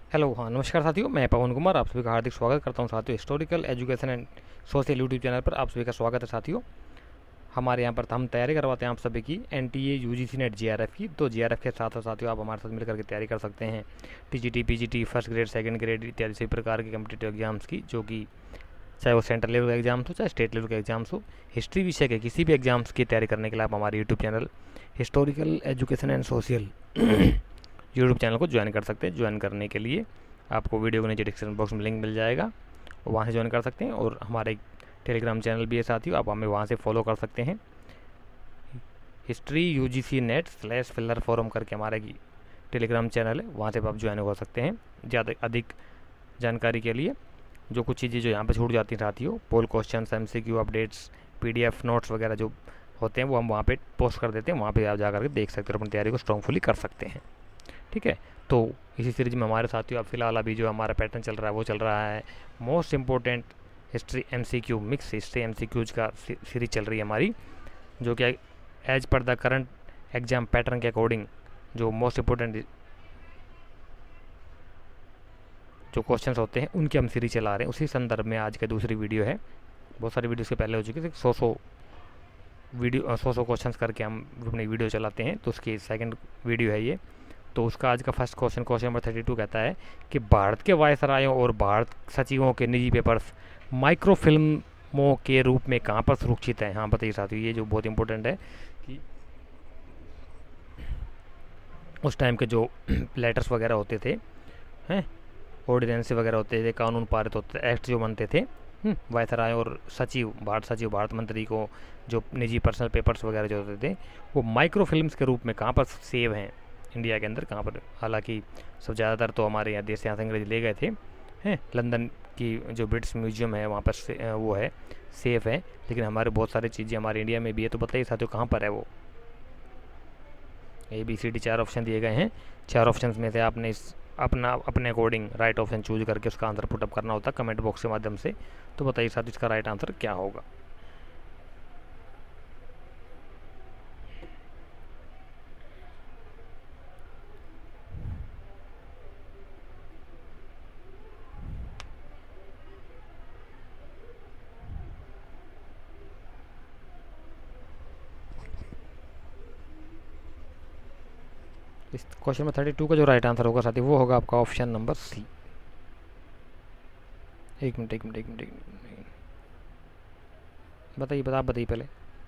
Hello, हाँ नमस्कार साथियों। मैं पवन कुमार आप सभी का हार्दिक स्वागत करता हूं साथियों। Historical education and social YouTube channel पर आप सभी का स्वागत है साथियों। हमारे यहाँ पर हम तैयारी करवाते हैं आप सभी की एनटीए यूजीसी नेट जीआरएफ की। तो जीआरएफ के साथ साथियों आप हमारे साथ मिलकर के तैयारी कर सकते हैं TGT PGT first grade second grade इत्यादि सभी प्रकार के कम्पिटेटिव एग्जाम्स की, जो कि चाहे वो सेंट्रल लेवल का एग्जाम्स हो चाहे स्टेट लेवल के एग्जाम्स हो। हिस्ट्री विषय के किसी भी एग्जाम्स की तैयारी करने के लिए आप हमारे YouTube channel historical education and social YouTube channel को ज्वाइन कर सकते हैं। ज्वाइन करने के लिए आपको वीडियो के नीचे डिस्क्रिप्शन बॉक्स में लिंक मिल जाएगा, वहाँ से ज्वाइन कर सकते हैं। और हमारा एक टेलीग्राम चैनल भी है साथियों, आप हमें वहाँ से फॉलो कर सकते हैं। History UGC net slash filler forum करके हमारा टेलीग्राम चैनल है, वहाँ से आप ज्वाइन हो सकते हैं। ज़्यादा अधिक जानकारी के लिए जो कुछ चीज़ें जो यहाँ पर छूट जाती हैं साथियों, poll question MCQ updates PDF notes वगैरह जो होते हैं वो हम वहाँ पे पोस्ट कर देते हैं। वहाँ पे आप जा करके देख सकते हो, अपनी तैयारी को स्ट्रॉन्गफुली कर सकते हैं। ठीक है, तो इसी सीरीज में हमारे साथियों अब फिलहाल अभी जो हमारा पैटर्न चल रहा है वो चल रहा है most important history MCQ mix history MCQs का सीरीज चल रही है हमारी, जो कि as per the current exam pattern के अकॉर्डिंग जो मोस्ट इम्पोर्टेंट जो क्वेश्चंस होते हैं उनकी हम सीरीज चला रहे हैं। उसी संदर्भ में आज का दूसरी वीडियो है। बहुत सारी वीडियो से पहले हो चुकी थी, 100 क्वेश्चंस करके हम अपनी वीडियो चलाते हैं, तो उसकी सेकंड वीडियो है ये। तो उसका आज का फर्स्ट क्वेश्चन नंबर 32 कहता है कि भारत के वायसरायों और भारत सचिवों के निजी पेपर्स माइक्रो फिल्मों के रूप में कहाँ पर सुरक्षित हैं। हाँ बताइए साथियों, ये जो बहुत इंपॉर्टेंट है कि उस टाइम के जो लेटर्स वगैरह होते थे, हैं ऑर्डिनेंस वगैरह होते थे, कानून पारित होते थे, एक्ट जो बनते थे, वायसराय और सचिव भारत मंत्री को जो निजी पर्सनल पेपर्स वगैरह जो होते थे वो माइक्रो फिल्म्स के रूप में कहाँ पर सेव हैं इंडिया के अंदर, कहाँ पर। हालांकि सब ज़्यादातर तो हमारे यहाँ देश से यहाँ से अंग्रेज ले गए थे, हैं लंदन की जो ब्रिटिश म्यूजियम है वहाँ पर वो है सेफ है, लेकिन हमारे बहुत सारी चीज़ें हमारे इंडिया में भी है। तो बताइए साथियों कहाँ पर है वो। ABCD 4 ऑप्शन दिए गए हैं। 4 ऑप्शन में से आपने अपने अकॉर्डिंग राइट ऑप्शन चूज करके उसका आंसर पुटअप करना होता है कमेंट बॉक्स के माध्यम से। तो बताइए साथ इसका राइट आंसर क्या होगा। इस क्वेश्चन में 32 का जो राइट आंसर होगा साथी वो होगा आपका ऑप्शन नंबर C। एक मिनट एक मिनट एक मिनट एक मिनट, बताइए आप बताइए पहले।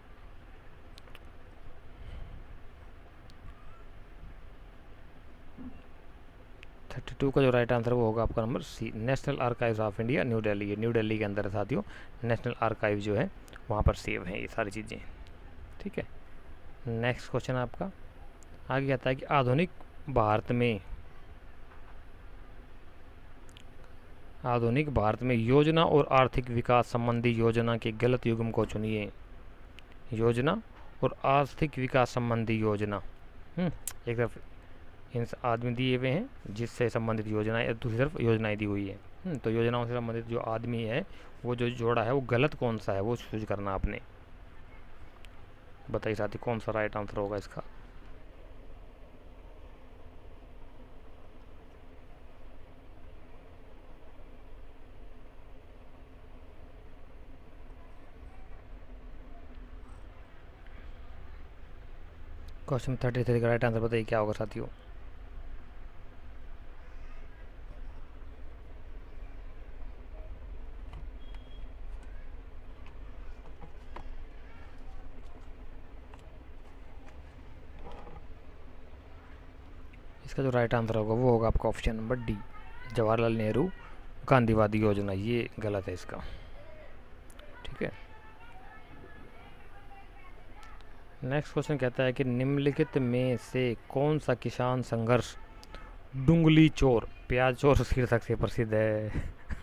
32 का जो राइट आंसर वो होगा आपका number C, national archives of India New Delhi. ये न्यू दिल्ली के अंदर है साथियों, नेशनल आर्काइव जो है वहाँ पर सेव हैं ये सारी चीज़ें। ठीक है, नेक्स्ट क्वेश्चन आपका आगे आता है कि आधुनिक भारत में योजना और आर्थिक विकास संबंधी योजना के गलत युग्म को चुनिए। योजना और आर्थिक विकास संबंधी योजना, एक तरफ इन आदमी दिए हुए हैं जिससे संबंधित योजनाएं, दूसरी तरफ योजनाएं दी हुई है। तो योजनाओं से संबंधित जो आदमी है वो जो जोड़ा है वो गलत कौन सा है वो चूज करना आपने। बताइए साथी कौन सा राइट आंसर होगा इसका। क्वेश्चन 33 का राइट आंसर बताइए क्या होगा साथियों। इसका जो राइट आंसर होगा वो होगा आपका option number D, Jawaharlal Nehru गांधीवादी योजना। ये गलत है इसका। ठीक है, नेक्स्ट क्वेश्चन कहता है कि निम्नलिखित में से कौन सा किसान संघर्ष डुंगली चोर प्याज चोर शीर्षक से प्रसिद्ध है।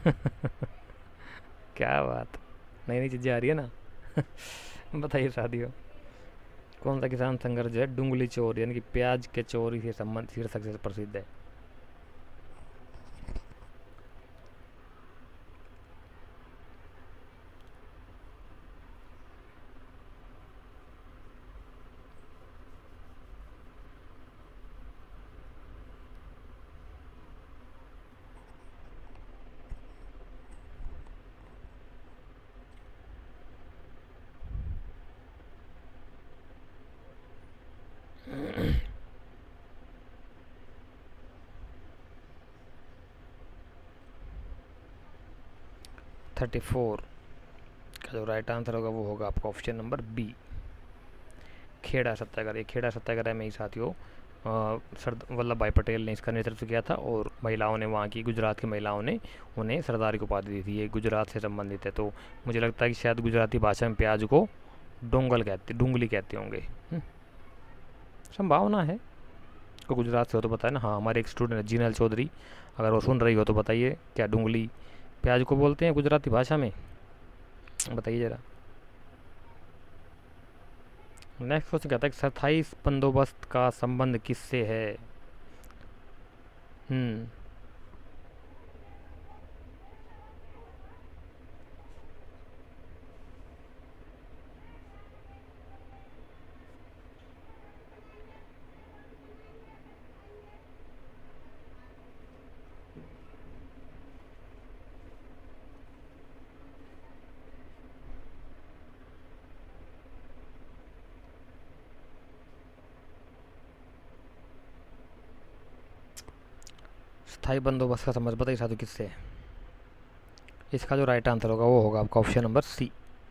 क्या बात, नई नई चीज़ें आ रही है ना। बताइए साथियों कौन सा किसान संघर्ष जो है डुंगली चोर यानी कि प्याज के चोरी से संबंध शीर्षक से प्रसिद्ध है। 34 का जो राइट आंसर होगा वो होगा आपका option number B, Kheda Satyagraha. ये खेड़ा सत्याग्रह में ही साथियों सरदार वल्लभ भाई पटेल ने इसका नेतृत्व किया था और महिलाओं ने, वहाँ की गुजरात की महिलाओं ने उन्हें सरदार की उपाधि दी थी। ये गुजरात से संबंधित है, तो मुझे लगता है कि शायद गुजराती भाषा में प्याज को डुंगली कहते होंगे। संभावना है, को गुजरात से हो तो बताए ना। हाँ, हमारे एक स्टूडेंट है जीनल चौधरी, अगर वो सुन रही हो तो बताइए क्या डुंगली प्याज को बोलते हैं गुजराती भाषा में, बताइए ज़रा। नेक्स्ट क्वेश्चन कहता है कि स्थायी बंदोबस्त का संबंध किससे है? स्थायी बंदोबस्त का संबंध बताइए साधु किससे है? इसका जो राइट आंसर होगा वो होगा आपका option number C,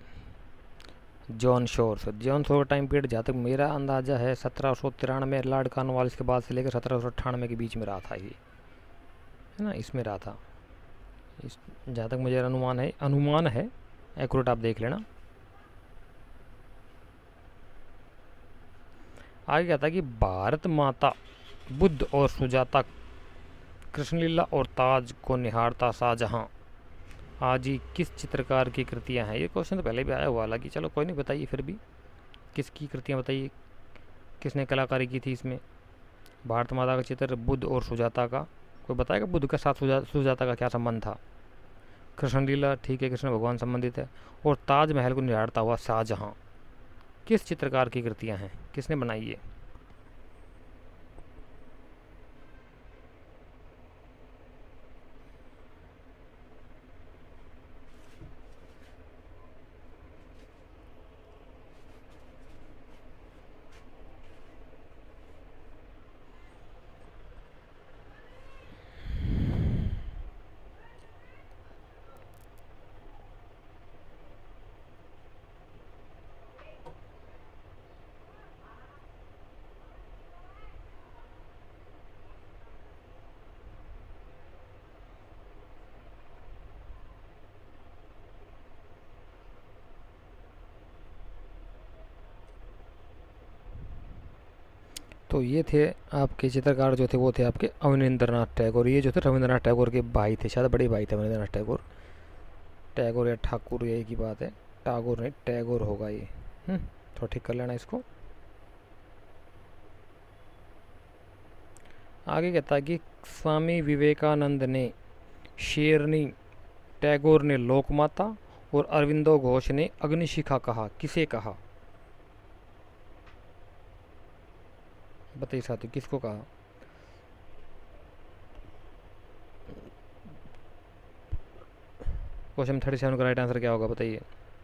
John Shore से। जॉन शोर का टाइम पीरियड जहाँ तक मेरा अंदाज़ा है 1793 लॉर्ड कॉर्नवालिस के बाद से लेकर 1798 के बीच में रहा था, ये है ना, इसमें रहा था। इस जहाँ तक मुझे अनुमान है, एक्यूरेट आप देख लेना। आगे कहता है कि भारत माता, बुद्ध और सुजाता, कृष्णलीला और ताज को निहारता शाहजहां आज ही किस चित्रकार की कृतियां हैं? ये क्वेश्चन तो पहले भी आया हुआ, हालांकि चलो कोई नहीं, बताइए फिर भी किसकी कृतियां बताइए, किसने कलाकारी की थी इसमें? भारत माता का चित्र, बुद्ध और सुजाता का, कोई बताएगा बुद्ध के साथ सुजाता का क्या संबंध था? कृष्णलीला, ठीक है, कृष्ण भगवान संबंधित है। और ताजमहल को निहारता हुआ शाहजहां किस चित्रकार की कृतियां हैं, किसने बनाई है? तो ये थे आपके चित्रकार जो थे, वो थे आपके अवनींद्रनाथ टैगोर। ये जो थे रविंद्रनाथ टैगोर के भाई थे, शायद बड़े भाई थे अवनींद्रनाथ टैगोर। टैगोर या ठाकुर, यही की बात है, टागोर नहीं टैगोर होगा ये। थोड़ा ठीक कर लेना इसको। आगे कहता है कि स्वामी विवेकानंद ने शेरनी, टैगोर ने लोकमाता और अरविंदो घोष ने अग्निशिखा कहा, किसे कहा? बताइए साथियों, किसको कहा? क्वेश्चन 37 का राइट आंसर क्या होगा बताइए?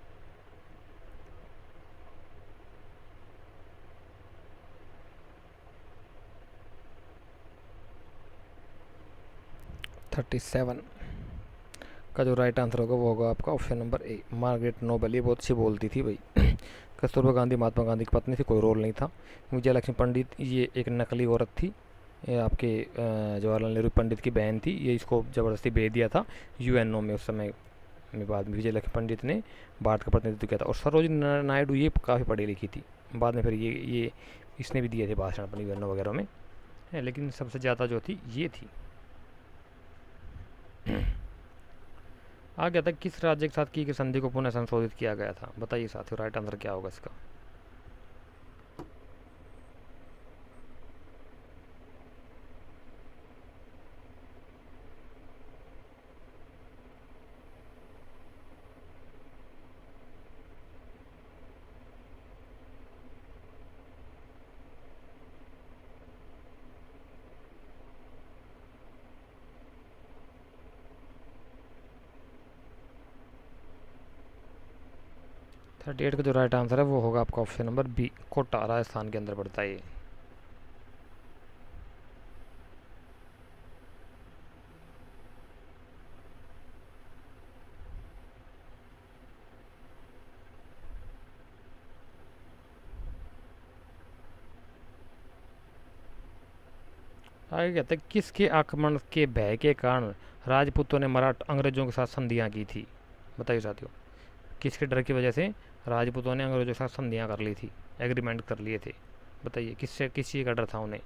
थर्टी सेवन का जो राइट आंसर होगा वो होगा आपका option number A, Margaret Noble. ये बहुत अच्छी बोलती थी भाई। कस्तूरबा गांधी महात्मा गांधी की पत्नी थी, कोई रोल नहीं था। विजयलक्ष्मी पंडित ये एक नकली औरत थी, ये आपके जवाहरलाल नेहरू पंडित की बहन थी। ये इसको ज़बरदस्ती भेज दिया था यूएनओ में उस समय में। बाद में विजयलक्ष्मी पंडित ने भारत का प्रतिनिधित्व किया था। और सरोजिनी नायडू ये काफ़ी पढ़ी लिखी थी, बाद में फिर ये इसने भी दिए थे भाषण अपनी यूएनओ वगैरह में, है, लेकिन सबसे ज़्यादा जो थी ये थी। आ गया था किस राज्य के साथ की संधि को पुनः संशोधित किया गया था? बताइए साथियों, राइट आंसर क्या होगा इसका? थर्टी एट का जो राइट आंसर है वो होगा आपका option number B, Kota, Rajasthan के अंदर पड़ता है ये। आगे कहते हैं किसके आक्रमण के भय के कारण राजपूतों ने मराठ अंग्रेजों के साथ संधियाँ की थी। बताइए साथियों, किसके डर की वजह से राजपूतों ने अंग्रेजों के साथ संधियाँ कर ली थी, एग्रीमेंट कर लिए थे। बताइए किससे, किस चीज़ का डर था उन्हें।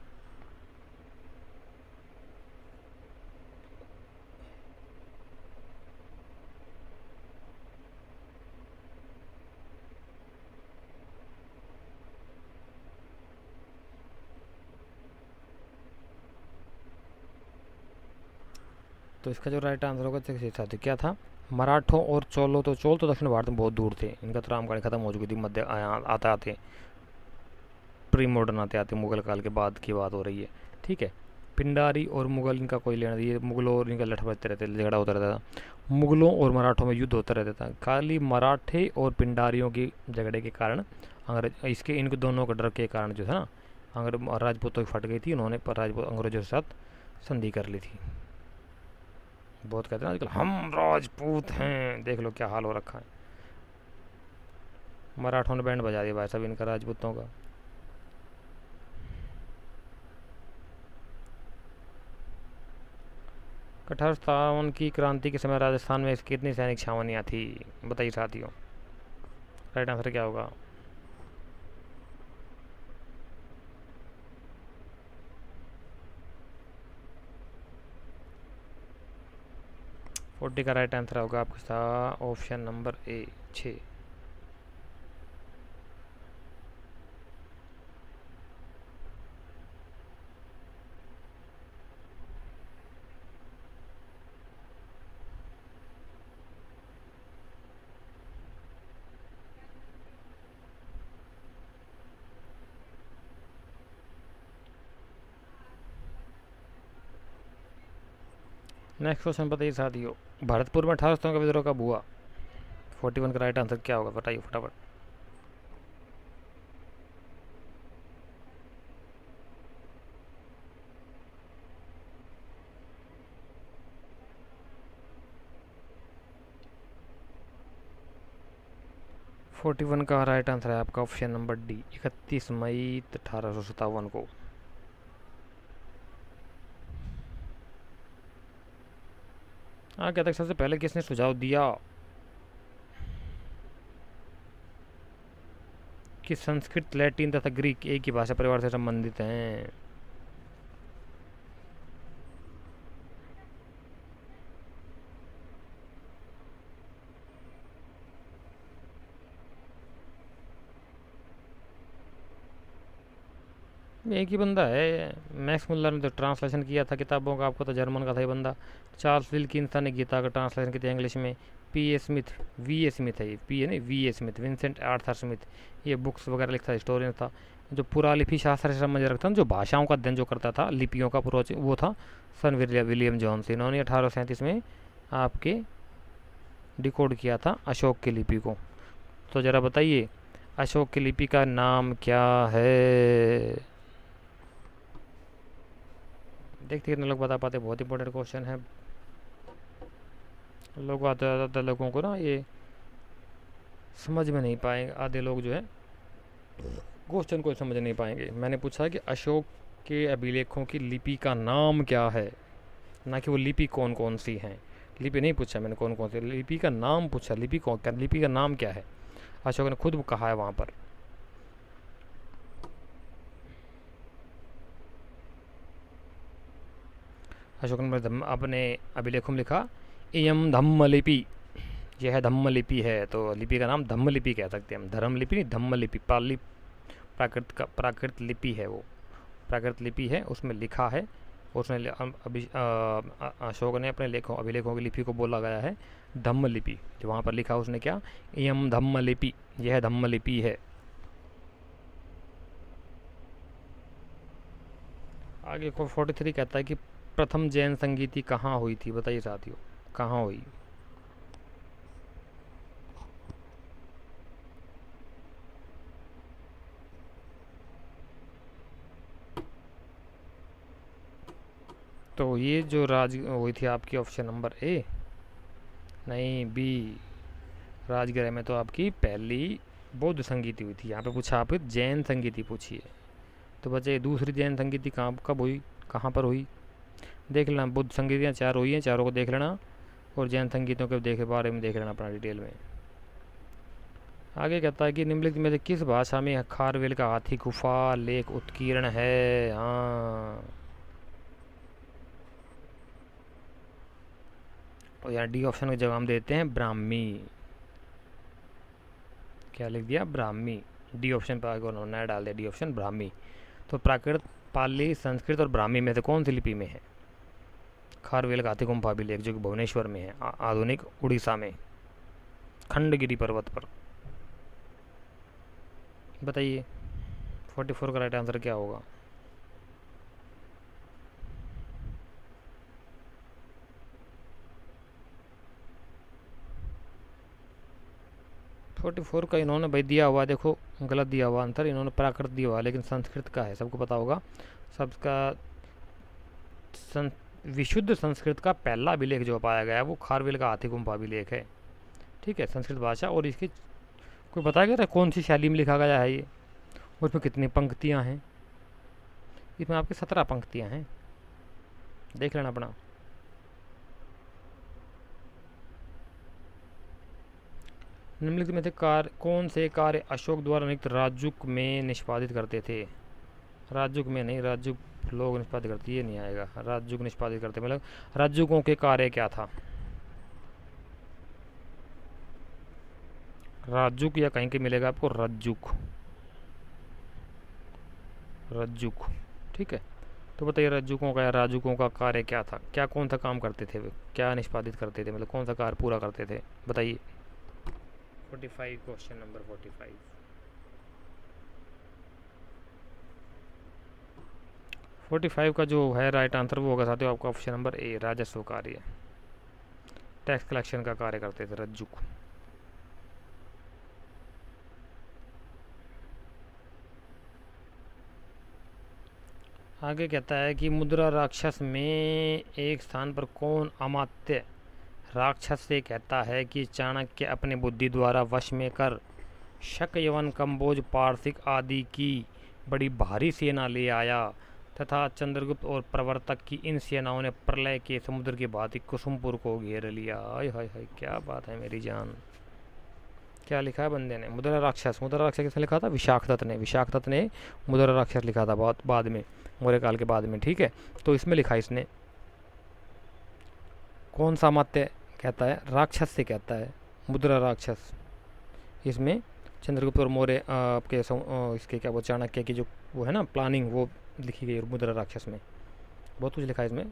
तो इसका जो राइट आंसर होगा साथियों क्या था, मराठों और चोलों। तो चोल तो दक्षिण भारत में बहुत दूर थे, इनका तो रामकाल खत्म हो चुकी थी, मध्य आते आते प्री मॉडर्न आते आते मुगल काल के बाद की बात हो रही है। ठीक है, पिंडारी और मुगल इनका कोई लेना, ये मुगलों और इनका लठ बजते रहते, झगड़ा होता रहता था। मुगलों और मराठों में युद्ध होता रहता था, खाली मराठे और पिंडारियों की झगड़े के कारण अंग्रेज, इसके इनको दोनों के डर के कारण जो है ना अंग्रेज राजपूतों की फट गई थी, उन्होंने पर राजपूत अंग्रेजों के साथ संधि कर ली थी। बहुत कहते हैं आजकल हम राजपूत हैं, देख लो क्या हाल हो रखा है। मराठों ने बैंड बजा दिया भाई साहब इनका, राजपूतों का। अठारह की क्रांति के समय राजस्थान में कितनी सैनिक छावनियाँ थी। बताइए साथियों, राइट आंसर क्या होगा। 40 का राइट आंसर होगा आपका option number A 6। Next question बताइए साथियों, भरतपुर में 1800 का विद्रोह कब हुआ। 41 का राइट आंसर क्या होगा, बताइए फटाफट। फोर्टी वन का राइट आंसर है आपका ऑप्शन नंबर डी, 31 मई 1857 को। हाँ, क्या था सबसे पहले किसने सुझाव दिया कि संस्कृत, लैटिन तथा ग्रीक एक ही भाषा परिवार से संबंधित हैं। एक ही बंदा है, मैक्स मुल्लर ने तो ट्रांसलेशन किया था किताबों का, आपको तो जर्मन का था ये बंदा। चार्ल्स विल्किंसन ने गीता का ट्रांसलेशन किया इंग्लिश में। P A Smith, V A Smith है ये, पी ए नहीं V A Smith, Vincent Arthur Smith, ये बुक्स वगैरह लिखता हिस्टोरियन था। जो पुरालिपि शास्त्र से संबंध रखता था, जो भाषाओं का अध्ययन जो करता था, लिपियों का पूर्वज, वो था सन विलियम जॉन्स। इन्होंने 1837 में आपके डिकोड किया था अशोक की लिपि को। तो ज़रा बताइए अशोक की लिपि का नाम क्या है। देखते कितने लोग बता पाते, बहुत इंपॉर्टेंट क्वेश्चन है। लोग आते लोगों को ना ये समझ में नहीं पाएंगे, आधे लोग जो है क्वेश्चन को समझ नहीं पाएंगे। मैंने पूछा कि अशोक के अभिलेखों की लिपि का नाम क्या है, ना कि वो लिपि कौन कौन सी हैं। लिपि नहीं पूछा मैंने कौन कौन सी, लिपि का नाम पूछा, लिपि का नाम क्या है। अशोक ने खुद कहा है वहाँ पर। अशोक ने अपने अभिलेखों में लिखा इयम धम्म लिपि, यह है धम्म लिपि है। तो लिपि का नाम धम्म लिपि कह सकते हैं हम, धर्म लिपि नहीं, धम्म लिपि। पाली प्राकृत लिपि है, वो प्राकृत लिपि है, उसमें लिखा है। उसने अशोक ने अपने अभिलेखों की लिपि को बोला गया है धम्म लिपि। जो वहाँ पर लिखा उसने क्या, इयम धम्म लिपि, यह धम्म लिपि है। आगे को 43 कहता है कि प्रथम जैन संगीति कहाँ हुई थी। बताइए साथियों कहाँ हुई। तो ये जो राज हुई थी आपकी ऑप्शन नंबर ए, नहीं बी, राजगृह में तो आपकी पहली बौद्ध संगीति हुई थी। यहाँ पे पूछा आप जैन संगीति पूछी है। तो बच्चे दूसरी जैन संगीति कहाँ कब हुई, कहाँ पर हुई देख लेना। बुद्ध संगीतियाँ 4 हुई हैं, चारों को देख लेना, और जैन संगीतों के देखे बारे में देख लेना अपना डिटेल में। आगे कहता है कि निम्नलिखित में से किस भाषा में खारवेल का हाथी गुफा लेख उत्कीर्ण है। हाँ, और यहाँ डी ऑप्शन का जवाब देते हैं ब्राह्मी। क्या लिख दिया? ब्राह्मी। डी ऑप्शन पर उन्होंने डाल दिया डी ऑप्शन ब्राह्मी। तो प्राकृत, पाली, संस्कृत और ब्राह्मी में से कौन सी लिपि में है खारवेल का हाथी गुफा लेख, जो कि भुवनेश्वर में है, आधुनिक उड़ीसा में, खंडगिरी पर्वत पर। बताइए 44 का राइट आंसर क्या होगा? फोर्टी फोर का इन्होंने भाई दिया हुआ, देखो गलत दिया हुआ आंसर, इन्होंने प्राकृत दिया हुआ, लेकिन संस्कृत का है, सबको पता होगा। सबका विशुद्ध संस्कृत का पहला अभिलेख जो पाया गया है वो खारवेल का हाथी गुफा अभिलेख है। ठीक है, संस्कृत भाषा। और इसकी कोई बताया गया था कौन सी शैली में लिखा गया है ये, उसमें कितनी पंक्तियाँ हैं? इसमें आपकी 17 पंक्तियाँ हैं, देख लेना अपना। निम्नलिखित में से कौन से कार्य अशोक द्वारा नियुक्त राजुक में निष्पादित करते थे? राजुक में नहीं, राजुक लोग निष्पादित करते, ये नहीं आएगा। राजुक निष्पादित करते मतलब राजुकों के कार्य क्या था? राजुक या कहीं के मिलेगा आपको रज्जुक, रज्जुक। ठीक है, तो बताइए रज्जुकों का या राजुकों का कार्य क्या था? क्या कौन सा काम करते थे वे, क्या निष्पादित करते थे, मतलब कौन सा कार्य पूरा करते थे? बताइए। 45, क्वेश्चन नंबर 45। 45 का जो है राइट आंसर वो होगा साथियों आपका ऑप्शन नंबर ए, राजस्व कार्य, टैक्स कलेक्शन का कार्य करते थे रज्जुक। आगे कहता है कि मुद्रा राक्षस में एक स्थान पर कौन अमात्य राक्षस से कहता है कि चाणक्य अपने बुद्धि द्वारा वश में कर शक, यवन, कंबोज, पारसिक आदि की बड़ी भारी सेना ले आया तथा चंद्रगुप्त और प्रवर्तक की इन सेनाओं ने प्रलय के समुद्र की भांति कुसुमपुर को घेर लिया। हाय हाय हाय, क्या बात है मेरी जान। क्या लिखा है बंदे ने? मुद्रा राक्षस। मुद्रा राक्षस किसने लिखा था? विशाख दत्त ने। विशाख दत्त ने मुद्रा राक्षस लिखा था बहुत बाद में, मौर्य काल के बाद में। ठीक है, तो इसमें लिखा इसने कौन सा अमात्य कहता है? राक्षस से कहता है मुद्रा राक्षस। इसमें चंद्रगुप्त और मौर्य आपके इसके क्या वो चाणक्य की जो वो है ना प्लानिंग, वो लिखी गई मुद्रा राक्षस में, बहुत कुछ लिखा है इसमें।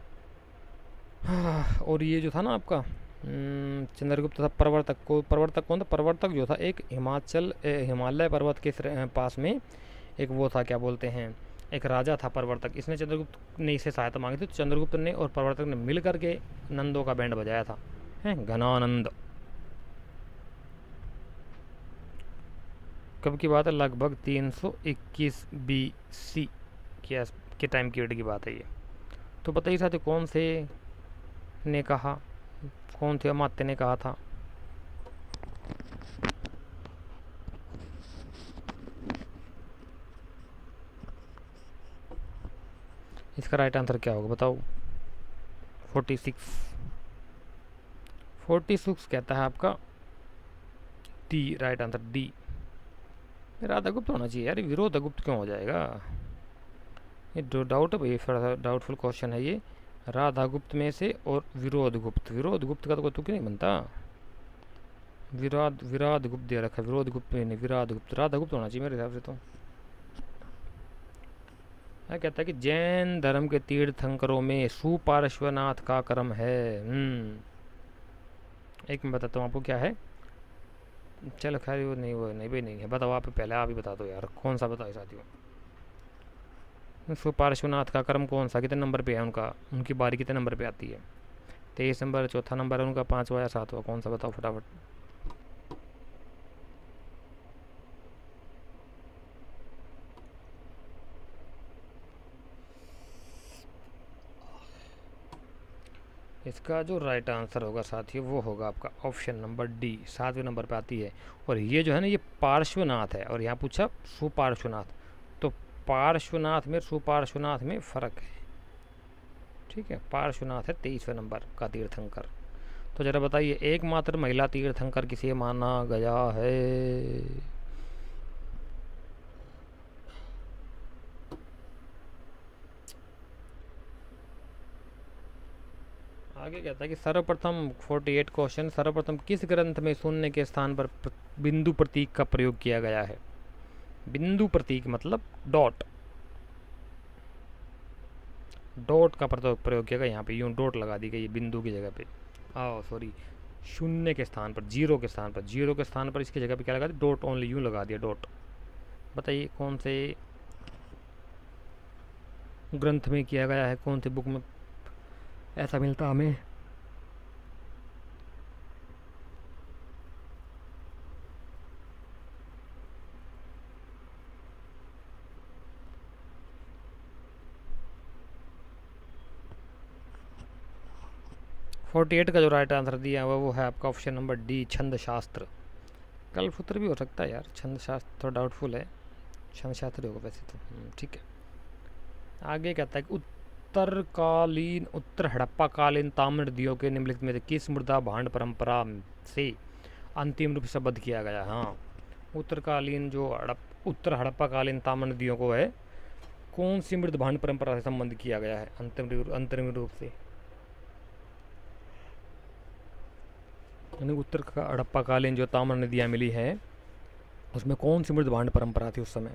और ये जो था ना आपका चंद्रगुप्त था, प्रवर्तक को, प्रवर्तक कौन था? प्रवर्तक जो था एक हिमालय पर्वत के पास में एक वो था, क्या बोलते हैं, एक राजा था प्रवर्तक। इसने चंद्रगुप्त ने इसे सहायता मांगी थी, तो चंद्रगुप्त ने और प्रवर्तक ने मिल करके नंदों का बैंड बजाया था, हैं, घनानंद। कब की बात है? लगभग 321 BC के टाइम पीरियड की बात है ये। तो बताइए साथी कौन से ने कहा, कौन थे अमात्य ने कहा था? इसका राइट आंसर क्या होगा बताओ? 46 कहता है आपका D, right answer D, Radhagupta होना चाहिए यार, विरोधगुप्त क्यों हो जाएगा? ये डाउट है भाई, थोड़ा सा डाउटफुल क्वेश्चन है ये। राधागुप्त में से और विरोधगुप्त, विरोधगुप्त का तो कोई तुक नहीं बनता। विराधगुप्त दे रखा है, विरोधगुप्त में नहीं, विराधगुप्त, राधागुप्त होना चाहिए मेरे हिसाब से। तो कहता है कि जैन धर्म के तीर्थंकरों में सुपार्श्वनाथ का क्रम है। एक मैं बताता हूँ आपको क्या है। चलो खैर वो नहीं भाई नहीं है, बताओ आप पहले, आप ही बता दो यार, कौन सा बताओ साथियों? सुपार्श्वनाथ का क्रम कौन सा, कितने नंबर पे है उनका, उनकी बारी कितने नंबर पे आती है? 23 नंबर, चौथा नंबर है उनका, 5वां या 7वां, कौन सा बताओ फटाफट? इसका जो राइट आंसर होगा साथियों वो होगा आपका ऑप्शन नंबर डी, 7वें नंबर पे आती है। और ये जो है ना ये पार्श्वनाथ है, और यहाँ पूछा सुपार्श्वनाथ, तो पार्श्वनाथ में सुपार्श्वनाथ में फ़र्क है। ठीक है, पार्श्वनाथ है 23वें नंबर का तीर्थंकर। तो जरा बताइए एकमात्र महिला तीर्थंकर किसे माना गया है? आगे कहता है कि सर्वप्रथम 48 क्वेश्चन, सर्वप्रथम किस ग्रंथ में शून्य के स्थान पर बिंदु प्रतीक का प्रयोग किया गया है? बिंदु प्रतीक मतलब डॉट, डॉट का प्रयोग किया गया। यहाँ पे यूं डॉट लगा दी गई बिंदु की जगह पे, सॉरी शून्य के स्थान पर, जीरो के स्थान पर, जीरो के स्थान पर इसकी जगह पे क्या लगा दिया? डॉट, ओनली यूं लगा दिया डॉट। बताइए कौन से ग्रंथ में किया गया है, कौन सी बुक में ऐसा मिलता हमें? फोर्टी एट का जो राइट आंसर दिया हुआ वो है आपका ऑप्शन नंबर डी, छंद शास्त्र। कल्पसूत्र भी हो सकता है यार, छंद शास्त्र थोड़ा डाउटफुल है, छंद शास्त्र होगा वैसे तो। ठीक है, आगे कहता है कि उत्तरकालीन, उत्तर हड़प्पा कालीन ताम्र नदियों के निम्नलिखित में से किस मृदा भांड परंपरा से अंतिम रूप से बद्ध किया गया? हाँ, उत्तरकालीन जो उत्तर हड़प्पा कालीन ताम्र नदियों को है, कौन सी मृद भांड परंपरा से संबंध किया गया है अंतरिम रूप से? यानी उत्तर का हड़प्पा कालीन जो ताम्र नदियाँ मिली है उसमें कौन सी मृद भांड परंपरा थी उस समय?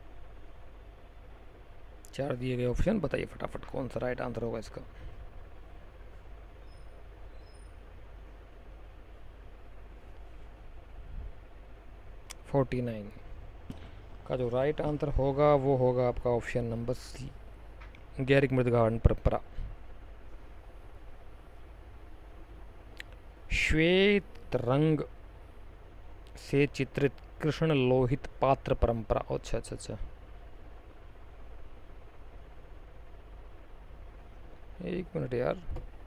4 दिए गए ऑप्शन, बताइए फटाफट कौन सा राइट आंसर होगा इसका। फोर्टी 49 का जो राइट आंसर होगा वो होगा आपका ऑप्शन नंबर सी, गैरिक मृद भांड परंपरा। श्वेत रंग से चित्रित कृष्ण लोहित पात्र परंपरा। अच्छा अच्छा अच्छा, एक मिनट यार,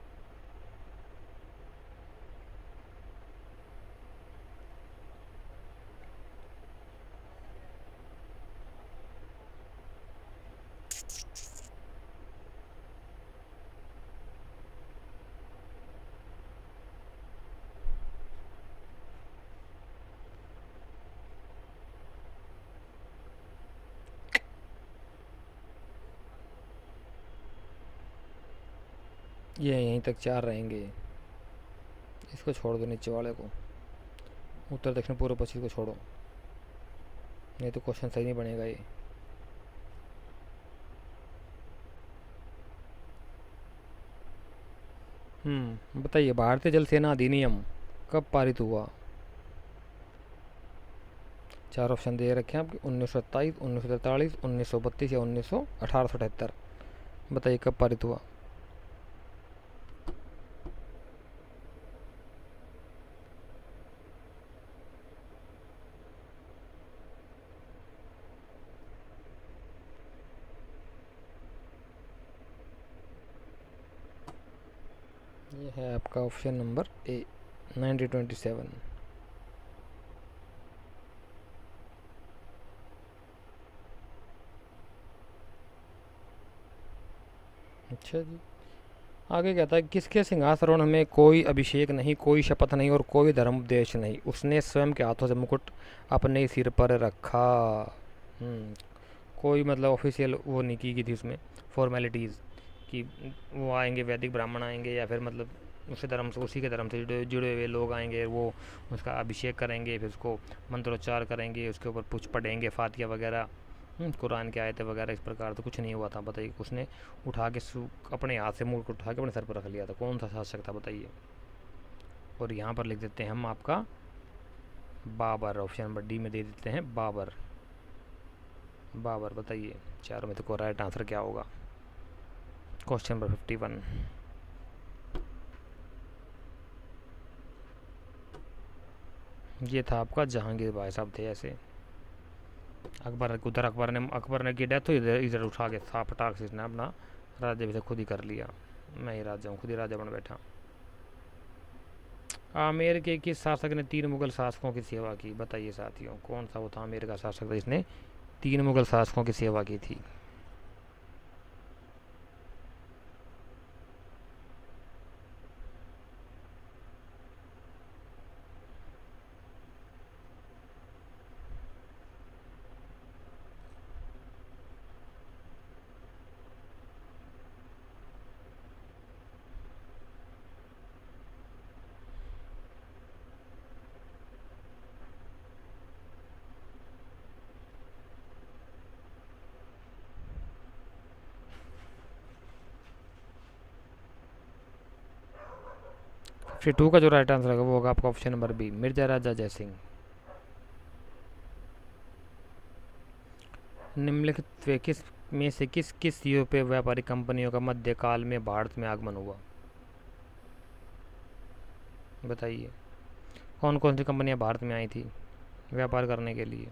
ये यहीं तक 4 रहेंगे, इसको छोड़ दो नीचे वाले को, उत्तर दक्षिण पूर्व पश्चिम को छोड़ो, नहीं तो क्वेश्चन सही नहीं बनेगा ये। बताइए भारतीय जल सेना अधिनियम कब पारित हुआ? 4 ऑप्शन दे रखे हैं आपके, 1927, 1943, 1932 या 1878। बताइए कब पारित हुआ? ये है आपका ऑप्शन नंबर ए, 1927। अच्छा जी, आगे कहता है किसके सिंहासरोहण में कोई अभिषेक नहीं, कोई शपथ नहीं और कोई धर्मोपदेश नहीं, उसने स्वयं के हाथों से मुकुट अपने सिर पर रखा। कोई मतलब ऑफिशियल वो नहीं की थी उसमें फॉर्मेलिटीज़ कि वो आएंगे, वैदिक ब्राह्मण आएंगे या फिर मतलब उसी के धर्म से जुड़े हुए लोग आएंगे, वो उसका अभिषेक करेंगे, फिर उसको मंत्रोच्चार करेंगे, उसके ऊपर कुछ पढ़ेंगे फातिया वगैरह, कुरान की आयतें वगैरह, इस प्रकार तो कुछ नहीं हुआ था। बताइए, उसने उठा के अपने हाथ से मुकुट उठा के अपने सर पर रख लिया था, कौन सा शासक था बताइए? और यहाँ पर लिख देते हैं हम आपका बाबर, ऑप्शन नंबर डी में दे देते हैं बाबर। बाबर, बताइए चारों में तो राइट आंसर क्या होगा? Question number 51। ये था आपका जहांगीर भाई साहब थे ऐसे। अकबर ने की डेथ हुई, इधर उठा के फटाक से इसने अपना राज्य भी खुद ही कर लिया, मैं ही राजा हूँ, खुद ही राजा बन बैठा। आमेर के किस शासक ने 3 मुगल शासकों की सेवा की? बताइए साथियों, कौन सा वो था आमेर का शासक था जिसने 3 मुगल शासकों की सेवा की थी? 52 का जो राइट आंसर होगा वो होगा आपका option number B, Mirza Raja Jaisingh. निम्नलिखित वे किस में से किस यूरोपीय व्यापारिक कंपनियों का मध्यकाल में भारत में आगमन हुआ? बताइए कौन कौन सी कंपनियां भारत में आई थी व्यापार करने के लिए?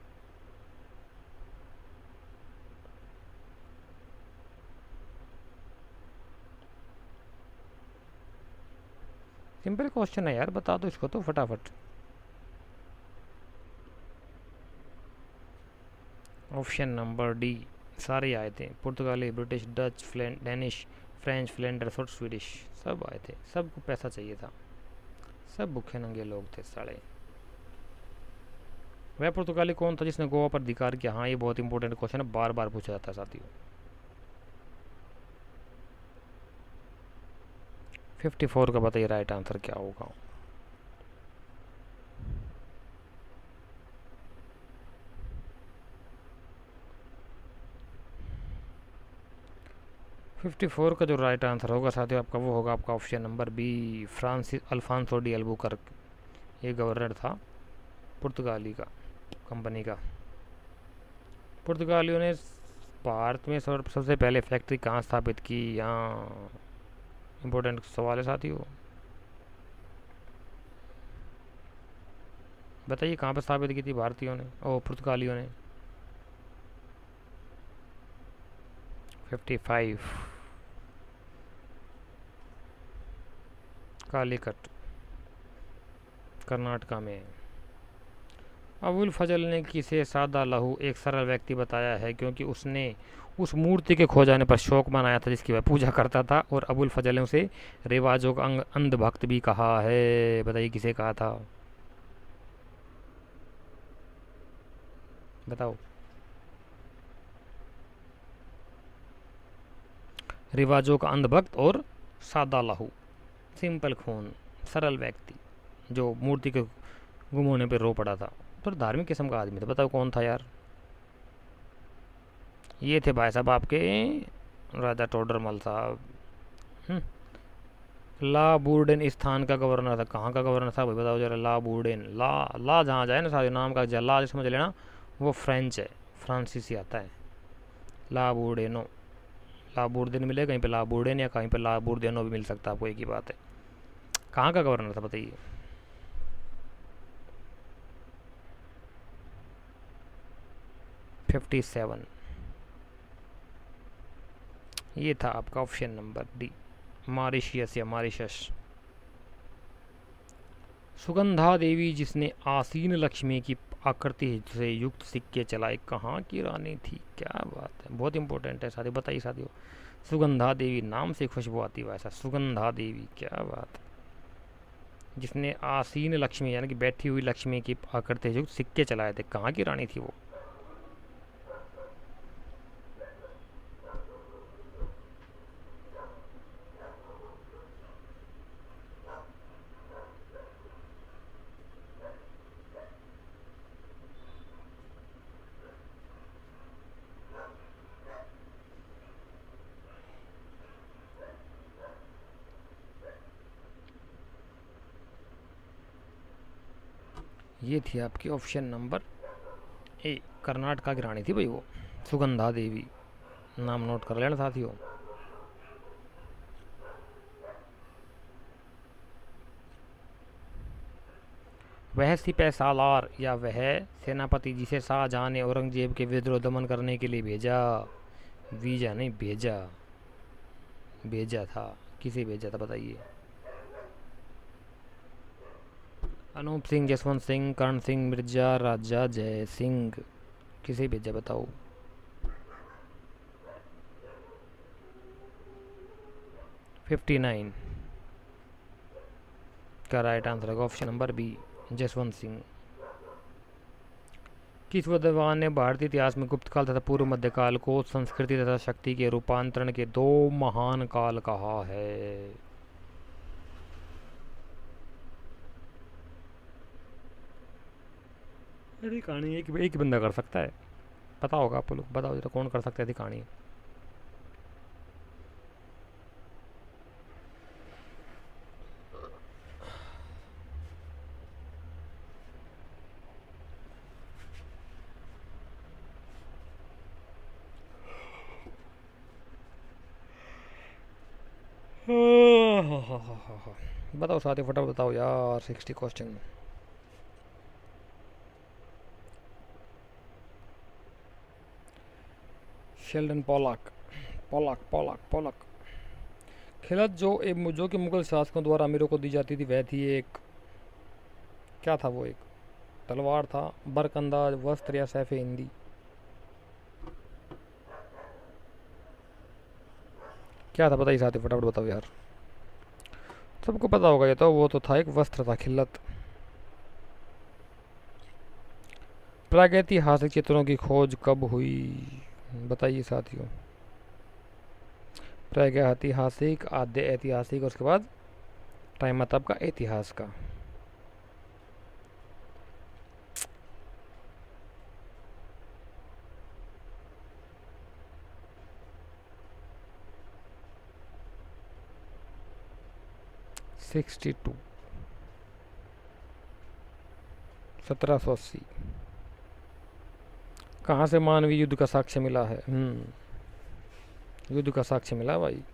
सिंपल क्वेश्चन है यार, बता दो इसको तो फटाफट। ऑप्शन नंबर डी सारे आए थे, पुर्तगाली, British, Dutch, Danish, French, Flanders और स्वीडिश, सब आए थे। सबको पैसा चाहिए था, सब भूखे नंगे लोग थे साले। वह पुर्तगाली कौन था जिसने गोवा पर अधिकार किया? हाँ ये बहुत इंपॉर्टेंट क्वेश्चन है, बार बार पूछा जाता है साथियों। 54 का बताइए राइट आंसर क्या होगा? फिफ्टी फोर का जो राइट आंसर होगा साथियों आपका वो होगा आपका option number B, Francis Alfonso de Albuquerque. ये गवर्नर था पुर्तगाली का, कंपनी का। पुर्तगालियों ने भारत में सबसे पहले फैक्ट्री कहाँ स्थापित की? यहाँ इम्पोर्टेंट सवाल है साथियों, बताइए कहाँ पर स्थापित की थी भारतीयों ने और पुर्तगालियों ने? 55 कालीकट कर्नाटका में। अबुल फजल ने किसे सादा लहू एक सरल व्यक्ति बताया है क्योंकि उसने उस मूर्ति के खो जाने पर शोक मनाया था जिसकी वह पूजा करता था, और अबुल फजल ने उसे रिवाजों का अंधभक्त भी कहा है। बताइए किसे कहा था? बताओ। रिवाजों का अंधभक्त और सादा लहू, सिंपल खून, सरल व्यक्ति जो मूर्ति के गुम होने पर रो पड़ा था। तो धार्मिक किस्म का आदमी था, बताओ कौन था यार? ये थे भाई साहब आपके राजा टोडरमल साहब। ला बूर्डेन इस स्थान का गवर्नर था। कहाँ का गवर्नर था भाई बताओ जरा? ला बूर्डेन, ला जहाँ जाए ना सारे नाम का ला समझ लेना, वो फ्रेंच है, फ्रांसीसी आता है। ला बूर्डेनो, ला बूर्देन मिले कहीं पे, ला बूर्डेन या कहीं पे ला बूर्देनो भी मिल सकता है आपको, एक ही बात है। कहाँ का गवर्नर था बताइए? फिफ्टी 57, ये था आपका ऑप्शन नंबर डी, मॉरिशियस या मॉरिशस। सुगंधा देवी जिसने आसीन लक्ष्मी की आकृति से युक्त सिक्के चलाए कहाँ की रानी थी? क्या बात है, बहुत इंपॉर्टेंट है साथियों, बताइए साथियों। सुगंधा देवी, नाम से खुशबू आती है वैसा, सुगंधा देवी, क्या बात है। जिसने आसीन लक्ष्मी यानी कि बैठी हुई लक्ष्मी की आकृति से युक्त सिक्के चलाए थे, कहाँ की रानी थी वो? ये थी आपकी ऑप्शन नंबर ए, कर्नाटका की रानी थी भाई वो, सुगंधा देवी। नाम नोट कर लेना साथियों। वह सिपह सालार या वह सेनापति जिसे शाहजहां ने औरंगजेब के विद्रोह दमन करने के लिए भेजा, वीजा नहीं भेजा, भेजा था, किसे भेजा था बताइए? अनूप सिंह, जसवंत सिंह, कर्ण सिंह, मिर्जा राजा जय सिंह, किसे भेजा बताओ? फिफ्टी 59 का राइट आंसर है option number B, Jaswant Singh. किस विद्वान ने भारतीय इतिहास में गुप्त काल तथा पूर्व मध्यकाल को संस्कृति तथा शक्ति के रूपांतरण के दो महान काल कहा है? अरे कहानी एक ही बंदा कर सकता है, पता होगा आप लोग, बताओ जरा कौन कर सकता है कहानी? हाँ। बताओ साथी, फटाफट बताओ यार, 60 क्वेश्चन। Sheldon Pollock. पोलक। खिलत जो कि मुगल शासकों द्वारा अमीरों को दी जाती थी, वह थी एक, क्या था वो? एक तलवार था, बरकंदाज, वस्त्र या सैफ हिंदी? क्या था बताइए साथी, फटाफट बताओ यार, सबको पता होगा ये तो। वो तो था, एक वस्त्र था, खिल्लत। प्रागैतिहासिक चित्रों की खोज कब हुई? बताइए साथियों। प्रागैतिहासिक, आद्य ऐतिहासिक, और उसके बाद टाइम मतलब का इतिहास का। Sixty two, 1780। कहाँ से मानवीय युद्ध का साक्ष्य मिला है? युद्ध का साक्ष्य मिला भाई।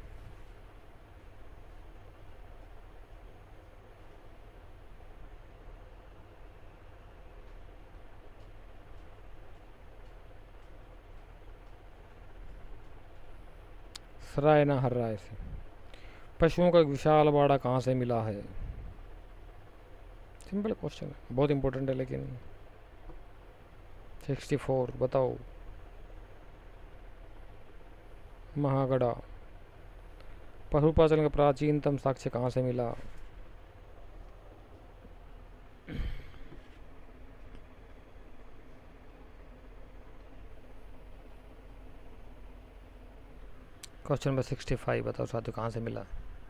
सराय ना हर राय से। पशुओं का एक विशाल बाड़ा कहाँ से मिला है? सिंपल क्वेश्चन है, बहुत इंपॉर्टेंट है लेकिन। 64 बताओ। महागढ़ा। पशुपालन का प्राचीनतम साक्ष्य कहाँ से मिला? क्वेश्चन नंबर 65 बताओ साथियों, कहाँ से मिला?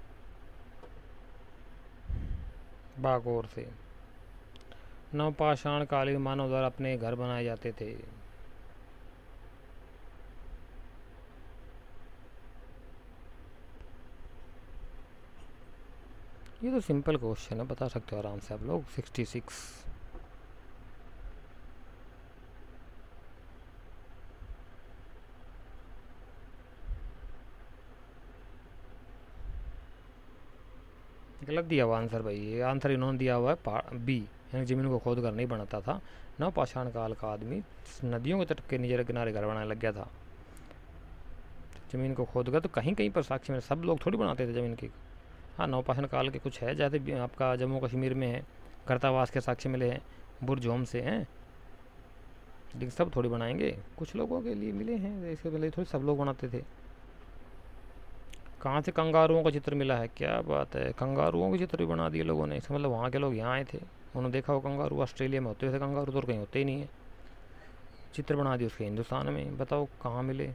बागोर से। नवपाषाण कालीन मानव द्वारा अपने घर बनाए जाते थे। ये तो सिंपल क्वेश्चन है, बता सकते हो आराम से आप लोग। 66। गलत दिया हुआ आंसर भाई, ये आंसर इन्होंने दिया हुआ है बी, यानी जमीन को खोद कर नहीं बनाता था। नवपाषाण काल का आदमी नदियों के तट के नीचे किनारे घर बनाने लग गया था। जमीन को खोद कर तो कहीं कहीं पर साक्ष्य में, सब लोग थोड़ी बनाते थे ज़मीन की। हाँ, नवपाषाण काल के कुछ है, जैसे आपका जम्मू कश्मीर में है, गर्तावास के साक्ष्य मिले हैं, बुरजोम से हैं, लेकिन सब थोड़ी बनाएंगे, कुछ लोगों के लिए मिले हैं, इसके पहले थोड़ी सब लोग बनाते थे। कहाँ से कंगारुओं का चित्र मिला है? क्या बात है, कंगारुओं के चित्र भी बना दिए लोगों ने, इसका मतलब वहाँ के लोग यहाँ आए थे, उन्होंने देखा हो कंगारू, ऑस्ट्रेलिया में होते थे कंगारू, तो कहीं होते ही नहीं है, चित्र बना दिए उसके हिंदुस्तान में। बताओ कहाँ मिले?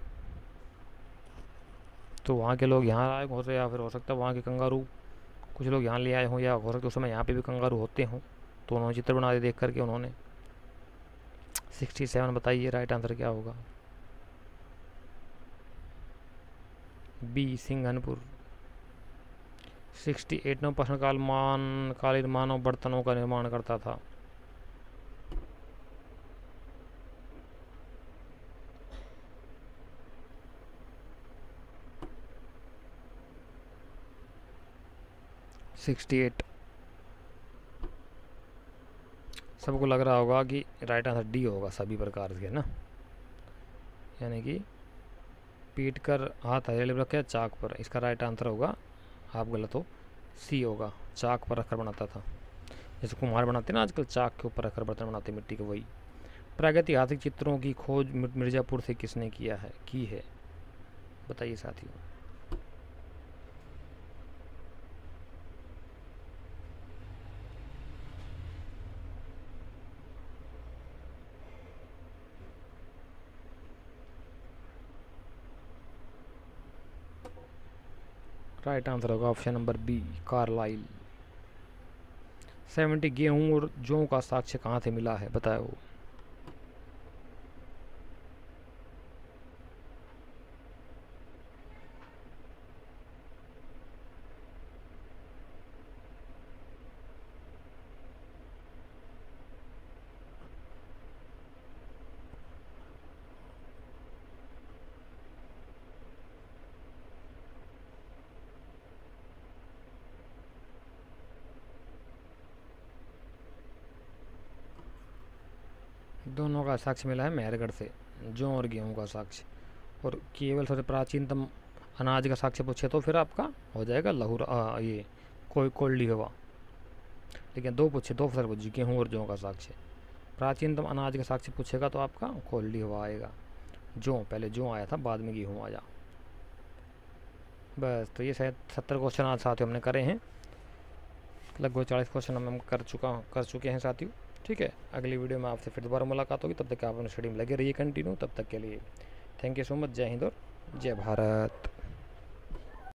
तो वहाँ के लोग यहाँ आए हो सकते, या फिर हो सकता है वहाँ के कंगारू कुछ लोग यहाँ ले आए हों, या हो सकता है उस समय यहाँ पे भी कंगारू होते हों, तो उन्होंने चित्र बना दिए देख करके उन्होंने। 67 बताइए राइट आंसर क्या होगा? बी, सिंघनपुर। 68 नवपाषाण कालीन मानव बर्तनों का निर्माण करता था। Sixty eight. सबको लग रहा होगा कि राइट आंसर डी होगा सभी प्रकार के ना, यानी कि पीट कर हाथ हथेली पर रखे चाक पर, इसका राइट आंसर होगा, आप गलत हो, सी होगा, चाक पर रखकर बनाता था, जैसे कुम्हार बनाते ना आजकल, चाक के ऊपर रखकर बर्तन बनाते मिट्टी के, वही। प्रागैतिहासिक चित्रों की खोज मिर्ज़ापुर से किसने की है? बताइए साथियों। राइट आंसर होगा ऑप्शन नंबर बी, कार्लाइल। 70 गेहूं और जौ का साक्ष्य कहाँ से मिला है? बताओ। दोनों का साक्ष्य मिला है मेहरगढ़ से, जौ और गेहूँ का साक्ष्य। और केवल सबसे प्राचीनतम अनाज का साक्ष्य पूछे तो फिर आपका हो जाएगा लहूर, ये कोई कोल्डी हवा। लेकिन दो पूछे, दो फसल पूछे, गेहूँ और जौ का साक्ष्य। प्राचीनतम अनाज का साक्ष्य पूछेगा तो आपका कोल्डी हवा आएगा। जौ, पहले जौ आया था, बाद में गेहूँ आया। बस, तो ये शायद 70 क्वेश्चन आज साथियों हमने करे हैं। लगभग 40 क्वेश्चन हम कर चुके हैं साथियों। ठीक है, अगली वीडियो में आपसे फिर दोबारा मुलाकात होगी। तब तक आप अपने स्टडी में लगे रहिए कंटिन्यू। तब तक के लिए थैंक यू सो मच। जय हिंद और जय भारत।